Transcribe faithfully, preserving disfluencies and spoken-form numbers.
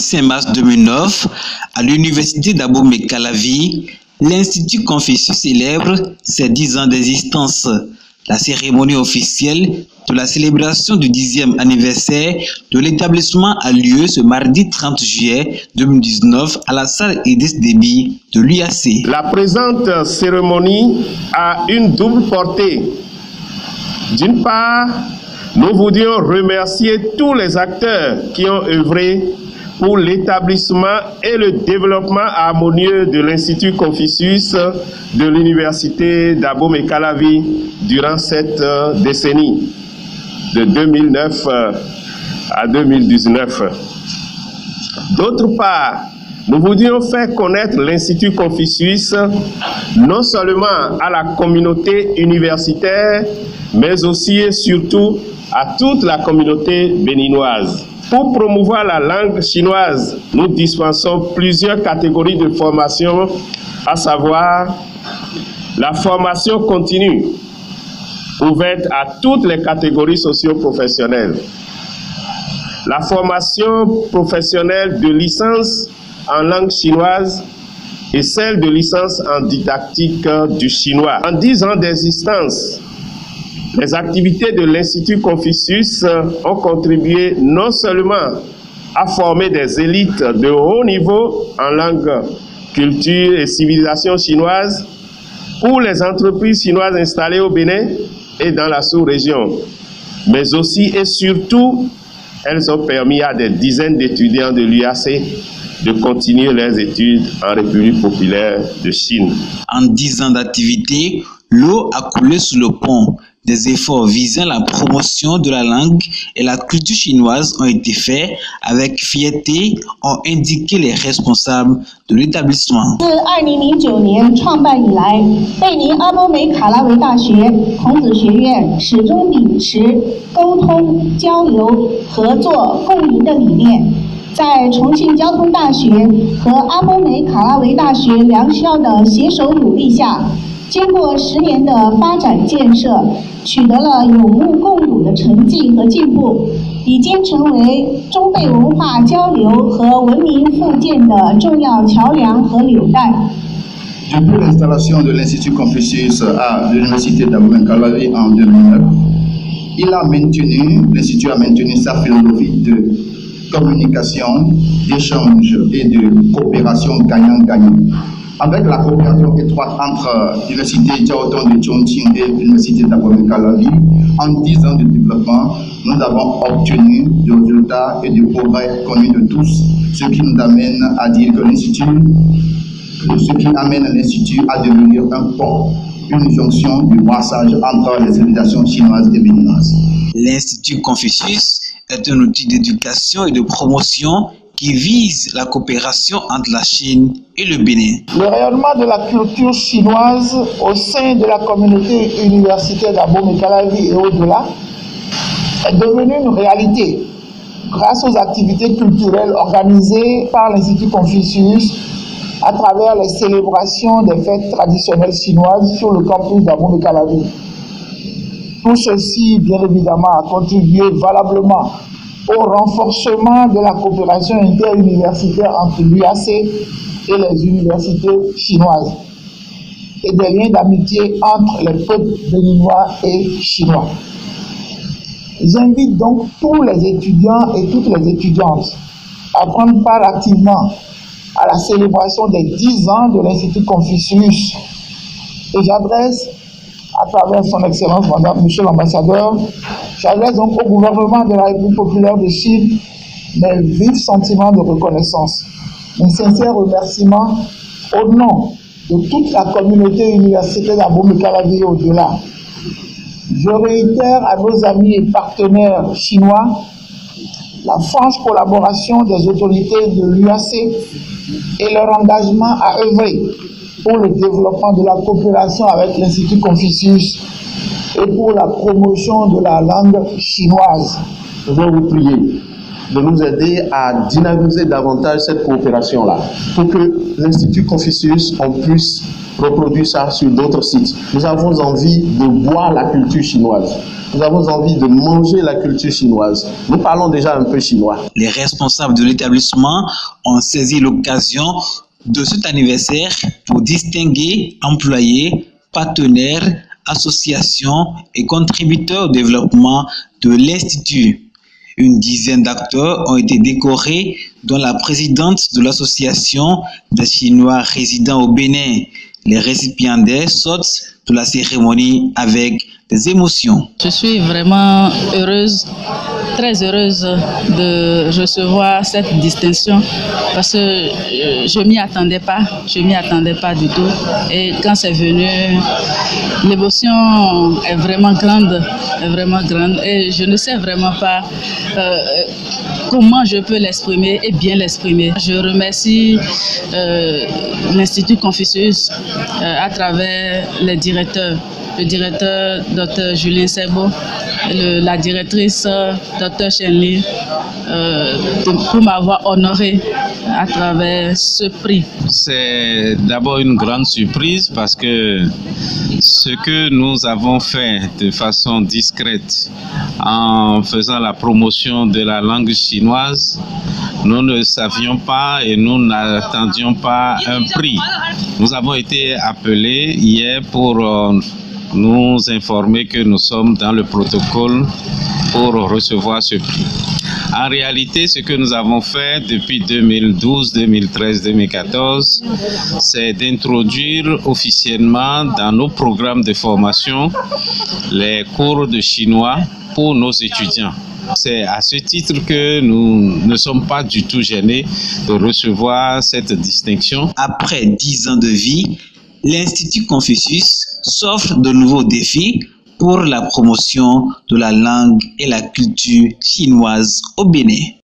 cinq mars deux mille neuf, à l'université d'Abomey-Calavi, l'Institut Confucius célèbre ses dix ans d'existence. La cérémonie officielle de la célébration du dixième anniversaire de l'établissement a lieu ce mardi trente juillet deux mille dix-neuf à la salle Idriss Déby de l'U A C. La présente cérémonie a une double portée. D'une part, nous voulions remercier tous les acteurs qui ont œuvré pour l'établissement et le développement harmonieux de l'Institut Confucius de l'Université d'Abomey-Calavi durant cette décennie, de deux mille neuf à deux mille dix-neuf. D'autre part, nous voulions faire connaître l'Institut Confucius non seulement à la communauté universitaire, mais aussi et surtout à toute la communauté béninoise. Pour promouvoir la langue chinoise, nous dispensons plusieurs catégories de formation, à savoir la formation continue, ouverte à toutes les catégories socio-professionnelles, la formation professionnelle de licence en langue chinoise et celle de licence en didactique du chinois. En dix ans d'existence, les activités de l'Institut Confucius ont contribué non seulement à former des élites de haut niveau en langue, culture et civilisation chinoise pour les entreprises chinoises installées au Bénin et dans la sous-région, mais aussi et surtout, elles ont permis à des dizaines d'étudiants de l'U A C de continuer leurs études en République populaire de Chine. En dix ans d'activité, l'eau a coulé sous le pont. Des efforts visant la promotion de la langue et la culture chinoise ont été faits avec fierté, ont indiqué les responsables de l'établissement. 自二零零九年创办以来，贝宁阿波梅卡拉维大学孔子学院始终秉持沟通、交流、合作、共赢的理念。在重庆交通大学和阿波梅卡拉维大学两校的携手努力下，经过十年的发展建设，取得了有目共睹的成绩和进步，已经成为中贝文化交流和文明复建的重要桥梁和纽带。 Depuis l'installation de l'Institut Confucius à l'Université d'Abomey-Calavi en deux mille neuf, il a maintenu, l'Institut a maintenu sa philosophie de communication, d'échange et de coopération gagnant-gagnant. Avec la coopération étroite entre l'Université Jiao Tong de Chongqing et l'Université d'Abomey-Calavi, en dix ans de développement, nous avons obtenu des résultats et des progrès connus de tous, ce qui nous amène à dire que l'Institut, ce qui amène l'Institut à devenir un pont, une jonction du brassage entre les civilisations chinoises et béninoises. L'Institut Confucius est un outil d'éducation et de promotion qui vise la coopération entre la Chine et le Bénin. Le rayonnement de la culture chinoise au sein de la communauté universitaire d'Abomey-Calavi et au-delà est devenu une réalité grâce aux activités culturelles organisées par l'Institut Confucius à travers les célébrations des fêtes traditionnelles chinoises sur le campus d'Abomey-Calavi. Tout ceci, bien évidemment, a contribué valablement au renforcement de la coopération interuniversitaire entre l'U A C et les universités chinoises et des liens d'amitié entre les peuples béninois et chinois. J'invite donc tous les étudiants et toutes les étudiantes à prendre part activement à la célébration des dix ans de l'Institut Confucius et j'adresse à travers son Excellence, Madame, Monsieur l'Ambassadeur, j'adresse donc au gouvernement de la République populaire de Chine mes vifs sentiments de reconnaissance, mes sincères remerciements au nom de toute la communauté universitaire d'Abomey-Calavi et au-delà. Je réitère à nos amis et partenaires chinois la franche collaboration des autorités de l'U A C et leur engagement à œuvrer pour le développement de la coopération avec l'Institut Confucius et pour la promotion de la langue chinoise. Je vais vous prier de nous aider à dynamiser davantage cette coopération-là, pour que l'Institut Confucius, on puisse reproduire ça sur d'autres sites. Nous avons envie de boire la culture chinoise. Nous avons envie de manger la culture chinoise. Nous parlons déjà un peu chinois. Les responsables de l'établissement ont saisi l'occasion de cet anniversaire pour distinguer employés, partenaires, associations et contributeurs au développement de l'Institut. Une dizaine d'acteurs ont été décorés, dont la présidente de l'association des Chinois résidant au Bénin. Les récipiendaires sortent de la cérémonie avec des émotions. Je suis vraiment heureuse, très heureuse de recevoir cette distinction parce que je ne m'y attendais pas, je m'y attendais pas du tout. Et quand c'est venu, l'émotion est vraiment grande, est vraiment grande et je ne sais vraiment pas euh, comment je peux l'exprimer et bien l'exprimer. Je remercie euh, l'Institut Confucius euh, à travers les directeurs. Le directeur, docteur Julien Sebo, le, la directrice, docteur Chenli, euh, pour m'avoir honoré à travers ce prix. C'est d'abord une grande surprise parce que ce que nous avons fait de façon discrète en faisant la promotion de la langue chinoise, nous ne savions pas et nous n'attendions pas un prix. Nous avons été appelés hier pour euh, nous informer que nous sommes dans le protocole pour recevoir ce prix. En réalité, ce que nous avons fait depuis deux mille douze, deux mille treize, deux mille quatorze, c'est d'introduire officiellement dans nos programmes de formation les cours de chinois pour nos étudiants. C'est à ce titre que nous ne sommes pas du tout gênés de recevoir cette distinction. Après dix ans de vie, l'Institut Confucius s'offre de nouveaux défis pour la promotion de la langue et la culture chinoise au Bénin.